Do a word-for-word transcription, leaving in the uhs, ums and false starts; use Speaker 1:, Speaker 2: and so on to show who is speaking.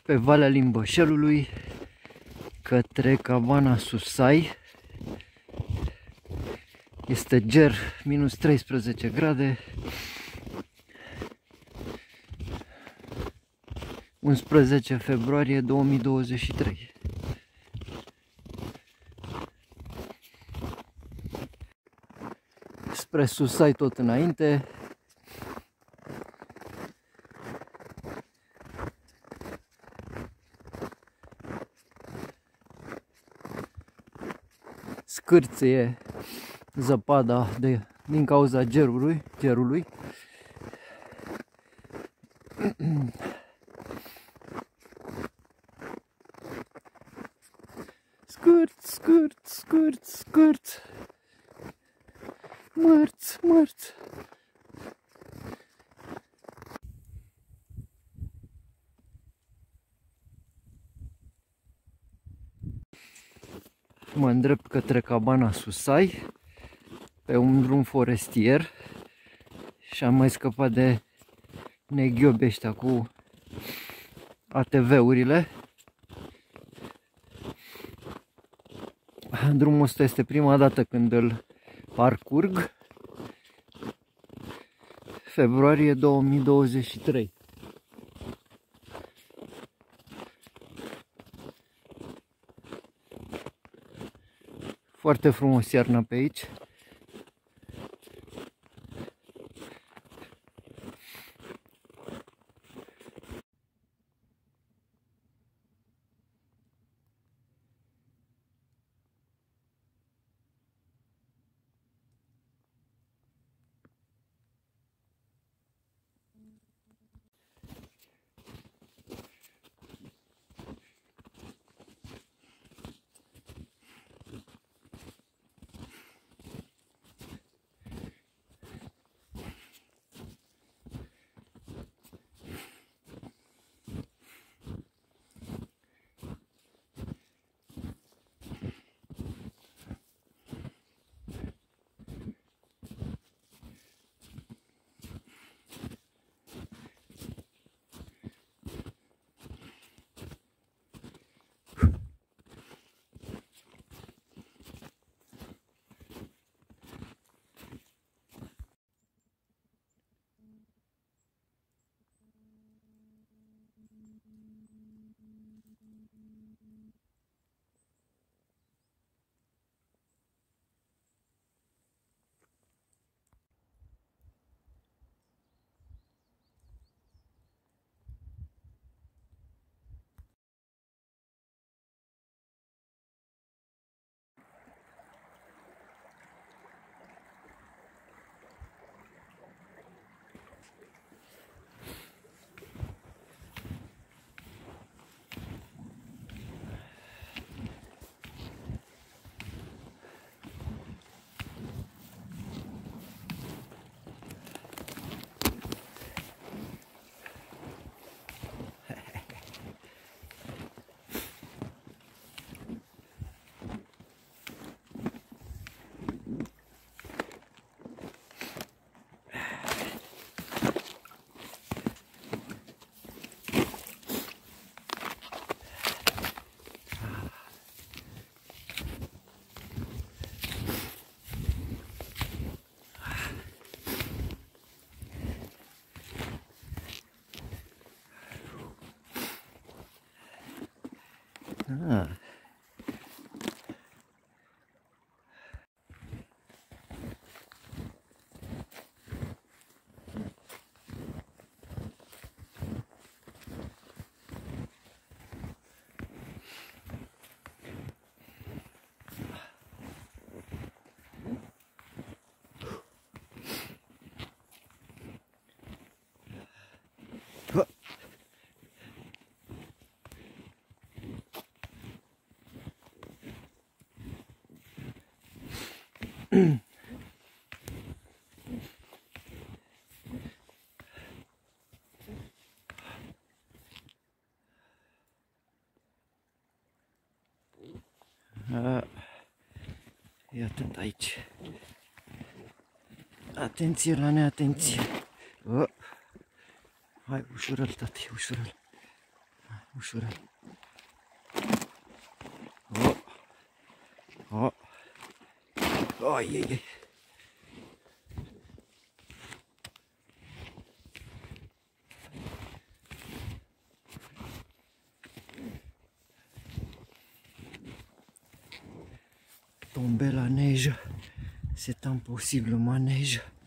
Speaker 1: pe Valea Limbășelului către cabana Susai. Este ger, minus treisprezece grade. unsprezece februarie două mii douăzeci și trei. Spre Susai tot înainte. Scârție zăpada de, din cauza gerului, gerului. Scârt, scârt, scârt, scârt. Mărți, mărți. Mă îndrept către cabana Susai, pe un drum forestier, și am mai scăpat de neghiobi ăștia cu A T V-urile. Drumul ăsta este prima dată când îl parcurg. Februarie două mii douăzeci și trei. Foarte frumos iarna pe aici. Ah. E atent aici. Atenție la neatenție. Oh. Hai, ușurel, tati, ușurel. ușurel. Oh. Oh. Ai, ai, ai. Tomber la neige, c'est impossible, ma neige.